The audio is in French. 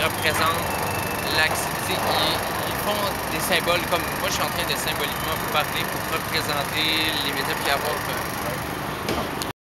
représentent l'activité. Ils font des symboles comme moi, je suis en train de symboliquement vous parler pour représenter les médias puis avoir